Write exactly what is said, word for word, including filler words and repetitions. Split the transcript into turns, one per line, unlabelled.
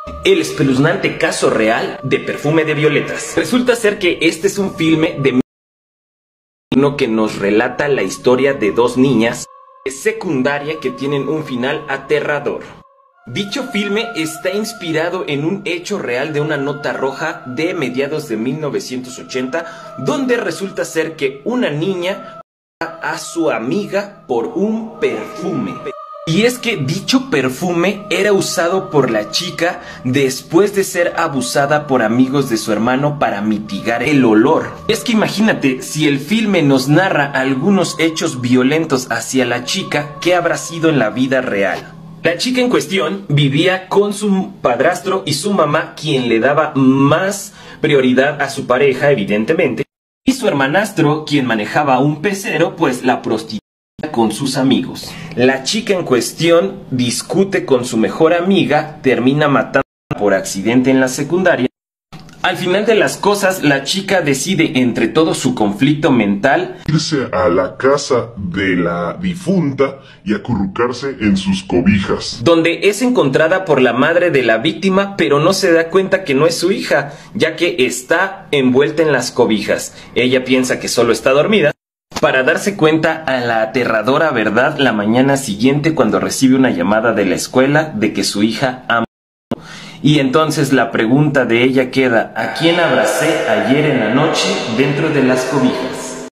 El espeluznante caso real de Perfume de Violetas. Resulta ser que este es un filme de uno que nos relata la historia de dos niñas de secundaria que tienen un final aterrador. Dicho filme está inspirado en un hecho real de una nota roja de mediados de mil novecientos ochenta, donde resulta ser que una niña a su amiga por un perfume. Y es que dicho perfume era usado por la chica después de ser abusada por amigos de su hermano para mitigar el olor. Es que imagínate, si el filme nos narra algunos hechos violentos hacia la chica, ¿qué habrá sido en la vida real? La chica en cuestión vivía con su padrastro y su mamá, quien le daba más prioridad a su pareja, evidentemente, y su hermanastro, quien manejaba un pecero, pues la prostituía con sus amigos. La chica en cuestión discute con su mejor amiga, termina matándola por accidente en la secundaria. Al final de las cosas, la chica decide, entre todo su conflicto mental,
irse a la casa de la difunta y acurrucarse en sus cobijas,
donde es encontrada por la madre de la víctima, pero no se da cuenta que no es su hija, ya que está envuelta en las cobijas. Ella piensa que solo está dormida, para darse cuenta a la aterradora verdad la mañana siguiente, cuando recibe una llamada de la escuela de que su hija ha muerto. Y entonces la pregunta de ella queda: ¿a quién abracé ayer en la noche dentro de las cobijas?